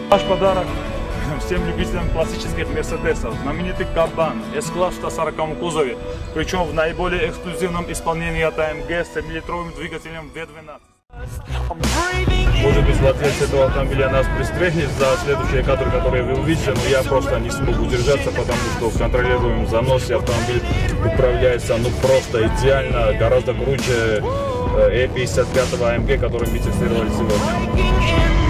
Ваш подарок всем любителям классических Мерседесов. Знаменитый Кабан, S-класс в 140 кузове, причем в наиболее эксклюзивном исполнении от AMG с 7-литровым двигателем V12. Может быть, владелец этого автомобиля нас пристрелит за следующие кадры, которые вы увидите, но я просто не смог удержаться, потому что в контролируемом заносе автомобиль управляется просто идеально, гораздо круче E55 AMG, который мы тестировали сегодня.